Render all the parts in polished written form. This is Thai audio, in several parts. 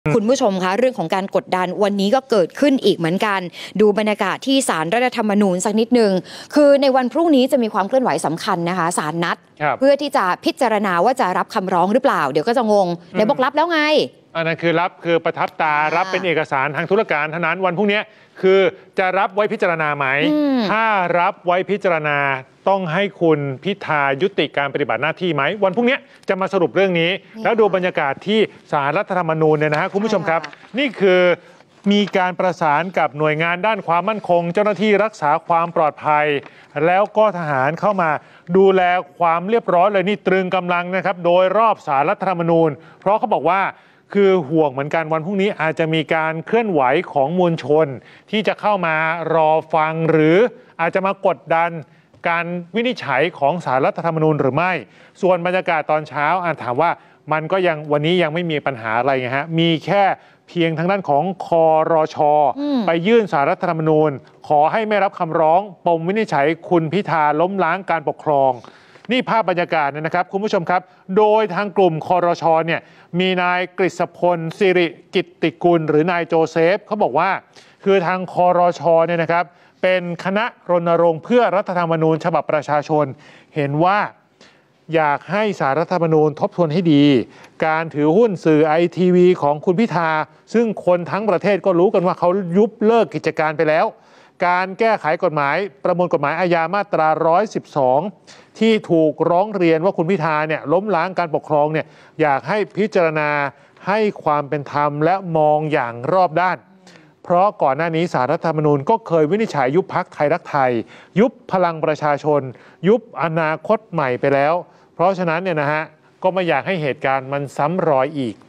คุณผู้ชมคะเรื่องของการกดดันวันนี้ก็เกิดขึ้นอีกเหมือนกันดูบรรยากาศที่ศาลรัฐธรรมนูญสักนิดหนึ่งคือในวันพรุ่งนี้จะมีความเคลื่อนไหวสำคัญนะคะศาลนัดเพื่อที่จะพิจารณาว่าจะรับคำร้องหรือเปล่าเดี๋ยวก็จะงงไหนบอกรับแล้วไงอันนั้นคือรับคือประทับตารับเป็นเอกสารทางธุรการเท่านั้นวันพรุ่งนี้คือจะรับไว้พิจารณาไหมถ้ารับไว้พิจารณาต้องให้คุณพิธายุติการปฏิบัติหน้าที่ไหมวันพรุ่งนี้จะมาสรุปเรื่องนี้แล้วดูบรรยากาศที่ศาลรัฐธรรมนูญเนี่ยนะฮะคุณผู้ชมครับนี่คือมีการประสานกับหน่วยงานด้านความมั่นคงเจ้าหน้าที่รักษาความปลอดภัยแล้วก็ทหารเข้ามาดูแลความเรียบร้อยเลยนี่ตรึงกำลังนะครับโดยรอบศาลรัฐธรรมนูญเพราะเขาบอกว่าคือห่วงเหมือนกันวันพรุ่งนี้อาจจะมีการเคลื่อนไหวของมวลชนที่จะเข้ามารอฟังหรืออาจจะมากดดันการวินิจฉัยของศาลรัฐธรรมนูญหรือไม่ส่วนบรรยากาศตอนเช้าถามว่ามันก็ยังวันนี้ยังไม่มีปัญหาอะไรไงฮะมีแค่เพียงทางด้านของครช.ไปยื่นศาลรัฐธรรมนูญขอให้ไม่รับคำร้องปมวินิจฉัยคุณพิธาล้มล้างการปกครองนี่ภาพบรรยากาศนะครับคุณผู้ชมครับโดยทางกลุ่มครช.เนี่ยมีนายกฤษพลสิริกิตติกุลหรือนายโจเซฟเขาบอกว่าคือทางครช.เนี่ยนะครับเป็นคณะรณรงค์เพื่อรัฐธรรมนูญฉบับประชาชนเห็นว่าอยากให้ศาลรัฐธรรมนูญทบทวนให้ดีการถือหุ้นสื่อไอทีวีของคุณพิธาซึ่งคนทั้งประเทศก็รู้กันว่าเขายุบเลิกกิจการไปแล้วการแก้ไขกฎหมายประมวลกฎหมายอาญามาตรา112ที่ถูกร้องเรียนว่าคุณพิธาเนี่ยล้มล้างการปกครองเนี่ยอยากให้พิจารณาให้ความเป็นธรรมและมองอย่างรอบด้านเพราะก่อนหน้านี้ศาลรัฐธรรมนูญก็เคยวินิจฉัยยุบพรรคไทยรักไทยยุบพลังประชาชนยุบอนาคตใหม่ไปแล้วเพราะฉะนั้นเนี่ยนะฮะก็ไม่อยากให้เหตุการณ์มันซ้ำรอยอีก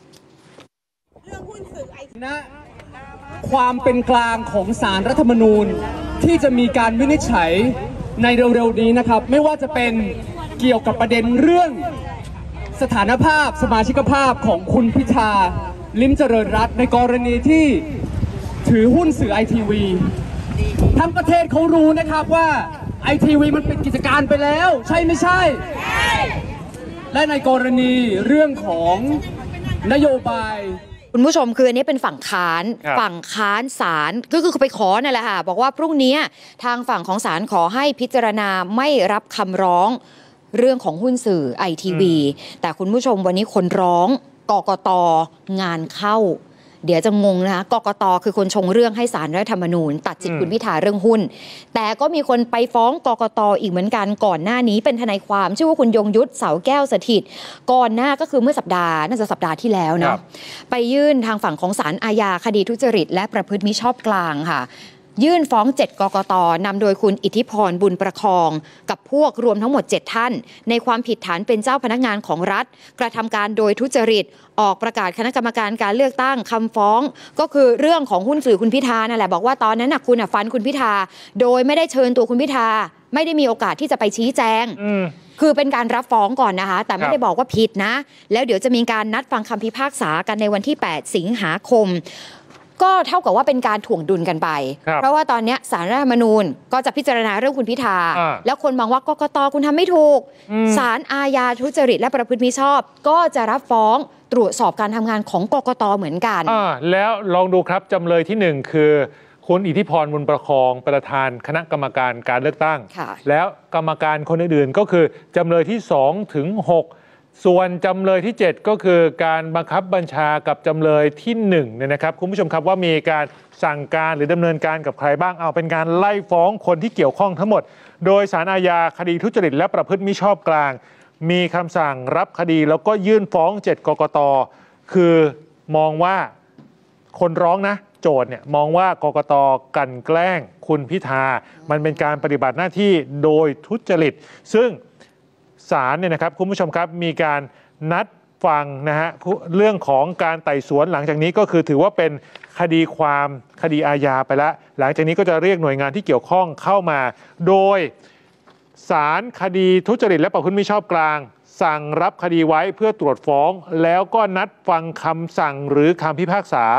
นะความเป็นกลางของศาลรัฐธรรมนูญที่จะมีการวินิจฉัยในเร็วๆนี้นะครับไม่ว่าจะเป็นเกี่ยวกับประเด็นเรื่องสถานภาพสมาชิกภาพของคุณพิธาลิ้มเจริญรัตน์ในกรณีที่ถือหุ้นสื่อไอทีวีทั้งประเทศเขารู้นะครับว่าไอทีวีมันเป็นกิจการไปแล้วใช่ไม่ใช่และในกรณีเรื่องของนโยบายคุณผู้ชมคืออันนี้เป็นฝั่งค้านศาลก็คือไปขอนั่นแหละค่ะบอกว่าพรุ่งนี้ทางฝั่งของศาลขอให้พิจารณาไม่รับคำร้องเรื่องของหุ้นสื่อไอทีวีแต่คุณผู้ชมวันนี้คนร้องกกต.งานเข้าเดี๋ยวจะงงนะคะกกต.คือคนชงเรื่องให้ศาลรัฐธรรมนูญตัดสิทธิคุณพิธาเรื่องหุ้นแต่ก็มีคนไปฟ้องกกต.อีกเหมือนกันก่อนหน้านี้เป็นทนายความชื่อว่าคุณยงยุทธเสาแก้วสถิตก่อนหน้าก็คือเมื่อน่าจะสัปดาห์ที่แล้วเนาะไปยื่นทางฝั่งของศาลอาญาคดีทุจริตและประพฤติมิชอบกลางค่ะยื่นฟ้อง7กกต.นำโดยคุณอิทธิพรบุญประคองกับพวกรวมทั้งหมด7ท่านในความผิดฐานเป็นเจ้าพนักงานของรัฐกระทำการโดยทุจริตออกประกาศคณะกรรมการการเลือกตั้งคำฟ้องก็คือเรื่องของหุ้นสื่อคุณพิธานั่นแหละบอกว่าตอนนั้นคุณฟันคุณพิธาโดยไม่ได้เชิญตัวคุณพิธาไม่ได้มีโอกาสที่จะไปชี้แจงคือเป็นการรับฟ้องก่อนนะคะแต่ไม่ได้บอกว่าผิดนะแล้วเดี๋ยวจะมีการนัดฟังคำพิพากษากันในวันที่8สิงหาคมก็เท่ากับว่าเป็นการถ่วงดุลกันไปเพราะว่าตอนนี้ศาลรัฐธรรมนูญก็จะพิจารณาเรื่องคุณพิธาแล้วคนมองว่ากกต.คุณทำไม่ถูกศาลอาญาทุจริตและประพฤติมิชอบก็จะรับฟ้องตรวจสอบการทำงานของกกต.เหมือนกันแล้วลองดูครับจำเลยที่1คือคุณอิทธิพรบุญประคองประธานคณะกรรมการการเลือกตั้งแล้วกรรมการคนอื่นๆก็คือจำเลยที่2ถึง6ส่วนจำเลยที่7ก็คือการบังคับบัญชากับจำเลยที่1เนี่ยนะครับคุณผู้ชมครับว่ามีการสั่งการหรือดำเนินการกับใครบ้างเอาเป็นการไล่ฟ้องคนที่เกี่ยวข้องทั้งหมดโดยศาลอาญาคดีทุจริตและประพฤติมิชอบกลางมีคำสั่งรับคดีแล้วก็ยื่นฟ้อง7กกต.คือมองว่าคนร้องนะโจทย์เนี่ยมองว่ากกต.กลั่นแกล้งคุณพิธามันเป็นการปฏิบัติหน้าที่โดยทุจริตซึ่งศาลเนี่ยนะครับคุณผู้ชมครับมีการนัดฟังนะฮะเรื่องของการไต่สวนหลังจากนี้ก็คือถือว่าเป็นคดีอาญาไปแล้วหลังจากนี้ก็จะเรียกหน่วยงานที่เกี่ยวข้องเข้ามาโดยศาลคดีทุจริตและประพฤติมิชอบกลางสั่งรับคดีไว้เพื่อตรวจฟ้องแล้วก็นัดฟังคำสั่งหรือคำพิพากษา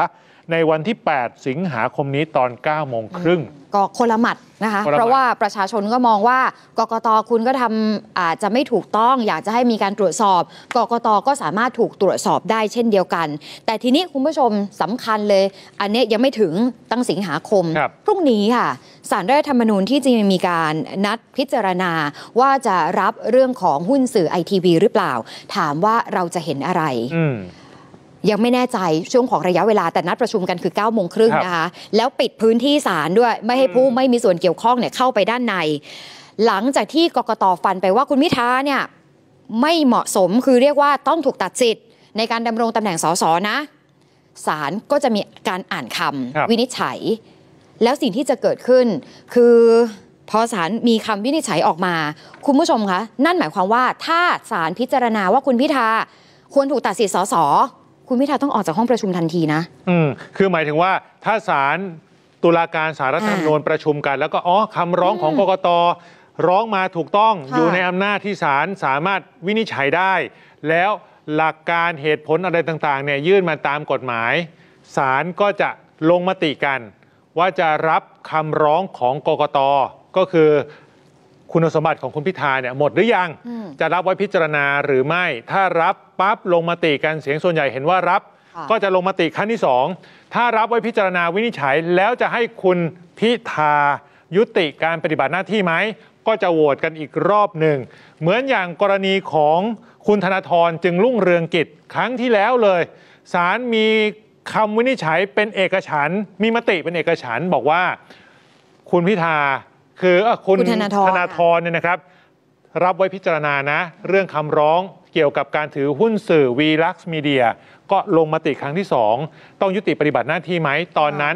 ในวันที่ 8 สิงหาคมนี้ตอน 9 โมงครึ่งก็คนละหมัดนะคะ เพราะว่าประชาชนก็มองว่ากกต.คุณก็ทำอาจจะไม่ถูกต้องอยากจะให้มีการตรวจสอบกกต.ก็สามารถถูกตรวจสอบได้เช่นเดียวกันแต่ทีนี้คุณผู้ชมสำคัญเลยอันนี้ยังไม่ถึงตั้งสิงหาคมพรุ่งนี้ค่ะศาลรัฐธรรมนูญที่จะมีการนัดพิจารณาว่าจะรับเรื่องของหุ้นสื่อ ITV หรือเปล่าถามว่าเราจะเห็นอะไรยังไม่แน่ใจช่วงของระยะเวลาแต่นัดประชุมกันคือ 9 โมงครึ่งนะคะแล้วปิดพื้นที่ศาลด้วยไม่ให้ผู้ไม่มีส่วนเกี่ยวข้องเนี่ยเข้าไปด้านในหลังจากที่กกต.ฟันไปว่าคุณพิธาเนี่ยไม่เหมาะสมคือเรียกว่าต้องถูกตัดสิทธิ์ในการดำรงตำแหน่งสสนะศาลก็จะมีการอ่านคำวินิจฉัยแล้วสิ่งที่จะเกิดขึ้นคือพอศาลมีคำวินิจฉัยออกมาคุณผู้ชมคะนั่นหมายความว่าถ้าศาลพิจารณาว่าคุณพิธาควรถูกตัดสิทธิ์สสคุณพิธาต้องออกจากห้องประชุมทันทีนะคือหมายถึงว่าถ้าศาลตุลาการศาลรัฐธรรมนูญประชุมกันแล้วก็คำร้องของกกต.ร้องมาถูกต้องอยู่ในอำนาจที่ศาลสามารถวินิจฉัยได้แล้วหลักการเหตุผลอะไรต่างๆเนี่ยยื่นมาตามกฎหมายศาลก็จะลงมติกันว่าจะรับคำร้องของกกต.ก็คือคุณสมบัติของคุณพิธาเนี่ยหมดหรือยังจะรับไว้พิจารณาหรือไม่ถ้ารับปั๊บลงมติกันเสียงส่วนใหญ่เห็นว่ารับก็จะลงมติครั้งที่2ถ้ารับไว้พิจารณาวินิจฉัยแล้วจะให้คุณพิธายุติการปฏิบัติหน้าที่ไหมก็จะโหวตกันอีกรอบหนึ่งเหมือนอย่างกรณีของคุณธนาธรจึงรุ่งเรืองกิจครั้งที่แล้วเลยศาลมีคำวินิจฉัยเป็นเอกฉันท์มีมติเป็นเอกฉันท์บอกว่าคุณพิธาคือคุณธนาธรเนี่ยนะครับรับไว้พิจารณานะเรื่องคำร้องเกี่ยวกับการถือหุ้นสื่อ VLUX Media ก็ลงมติครั้งที่2ต้องยุติปฏิบัติหน้าที่ไหมตอนนั้น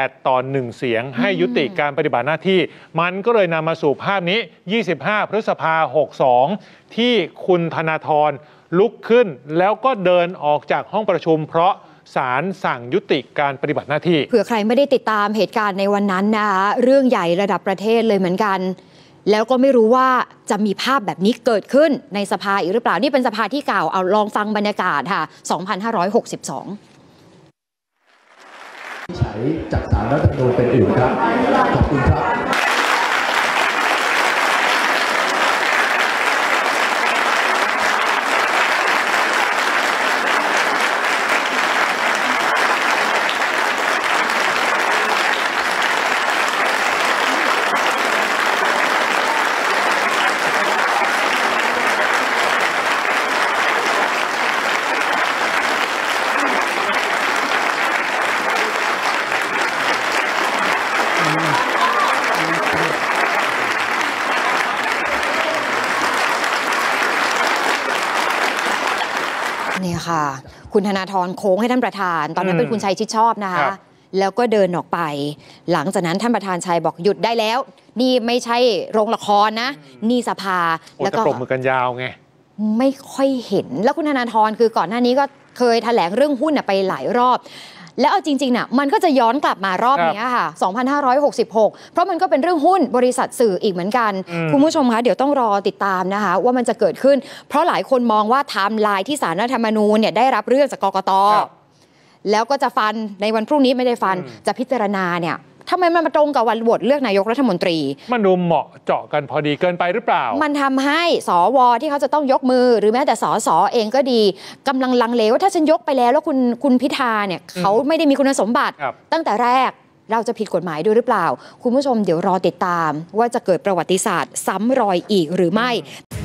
8-1 เสียงให้ยุติการปฏิบัติหน้าที่มันก็เลยนำมาสู่ภาพนี้25 พฤษภาคม 62ที่คุณธนาธรลุกขึ้นแล้วก็เดินออกจากห้องประชุมเพราะศาลสั่งยุติการปฏิบัติหน้าที่เผื่อใครไม่ได้ติดตามเหตุการณ์ในวันนั้นนะคะเรื่องใหญ่ระดับประเทศเลยเหมือนกันแล้วก็ไม่รู้ว่าจะมีภาพแบบนี้เกิดขึ้นในสภาอีกหรือเปล่านี่เป็นสภาที่เก่าเอาลองฟังบรรยากาศค่ะ2562 ใช้จากศาลรัฐธรรมนูญเป็นอื่นครับขอบคุณครับนี่ค่ะคุณธนาธรโค้งให้ท่านประธานตอนนั้นเป็นคุณชัยชิดชอบนะคะแล้วก็เดินออกไปหลังจากนั้นท่านประธานชัยบอกหยุดได้แล้วนี่ไม่ใช่โรงละครนะนี่สภาแล้วก็ปรบมือกันยาวไงไม่ค่อยเห็นแล้วคุณธนาธรคือก่อนหน้านี้ก็เคยแถลงเรื่องหุ้นไปหลายรอบแล้วเอาจริงๆน่ะมันก็จะย้อนกลับมารอบนี้ค่ะ2566เพราะมันก็เป็นเรื่องหุ้นบริษัทสื่ออีกเหมือนกันคุณผู้ชมคะเดี๋ยวต้องรอติดตามนะคะว่ามันจะเกิดขึ้นเพราะหลายคนมองว่าไทม์ไลน์ที่ศาลรัฐธรรมนูญเนี่ยได้รับเรื่องจากกกต.แล้วก็จะฟันในวันพรุ่งนี้ไม่ได้ฟันจะพิจารณาเนี่ยทำไมมันมาตรงกับวันโหวตเลือกนายกรัฐมนตรีมันดูเหมาะเจาะกันพอดีเกินไปหรือเปล่ามันทำให้สวที่เขาจะต้องยกมือหรือแม้แต่สสเองก็ดีกำลังลังเลว่าถ้าฉันยกไปแล้วคุณพิธาเนี่ยเขาไม่ได้มีคุณสมบัติตั้งแต่แรกเราจะผิดกฎหมายด้วยหรือเปล่าคุณผู้ชมเดี๋ยวรอติดตามว่าจะเกิดประวัติศาสตร์ซ้ำรอยอีกหรือไม่